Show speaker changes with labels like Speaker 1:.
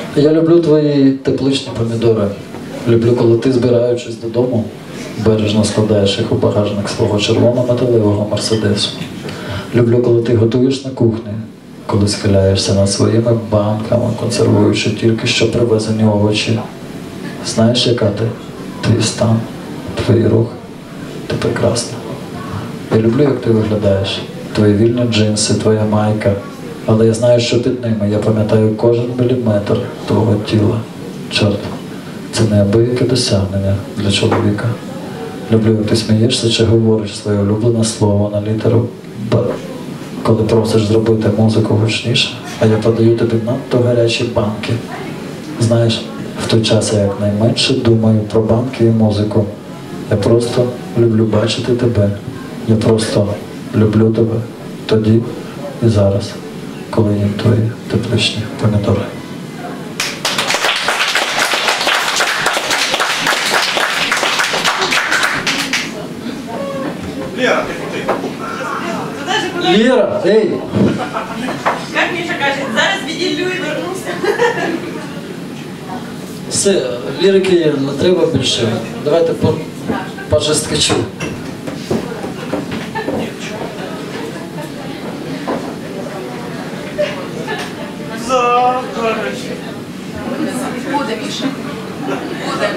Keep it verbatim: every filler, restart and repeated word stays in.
Speaker 1: Я люблю твої тепличні помідори. Люблю, коли ти, збираючись додому, бережно складаєш їх у багажник свого червоно-металевого мерседесу. Люблю, коли ти готуєш на кухні, коли схиляєшся над своїми банками, консервуючи тільки що привезені овочі. Знаєш, яка ти? Твій стан, твої рухи. Ти прекрасна. Я люблю, як ти виглядаєш. Твої вільні джинси, твоя майка. Але я знаю, що під ними. Я пам'ятаю кожен міліметр твого тіла. Чорт, це неабияке досягнення для чоловіка. Люблю, як ти смієшся чи говориш своє улюблене слово на літеру Б. Коли просиш зробити музику гучніше, а я подаю тобі надто гарячі банки. Знаєш, в той час я якнайменше думаю про банки і музику. Я просто люблю бачити тебе. Я просто люблю тебе тоді і зараз, коли їм твої тепличні помідори.
Speaker 2: Лера,
Speaker 1: Лера, ей!
Speaker 3: Как Миша кажет, зараз відділю і вернуся.
Speaker 1: Все, лірики не треба більше. Давайте по, по жесткачу.
Speaker 3: Буде, Міша. Буде.